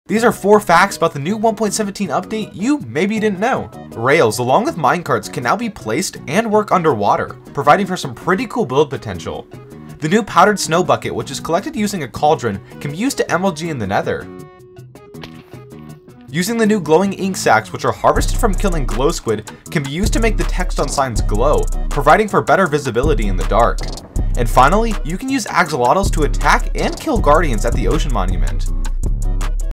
These are 4 facts about the new 1.17 update you maybe didn't know. Rails, along with minecarts, can now be placed and work underwater, providing for some pretty cool build potential. The new powdered snow bucket, which is collected using a cauldron, can be used to MLG in the nether. Using the new glowing ink sacs, which are harvested from killing glow squid, can be used to make the text on signs glow, providing for better visibility in the dark. And finally, you can use axolotls to attack and kill guardians at the ocean monument.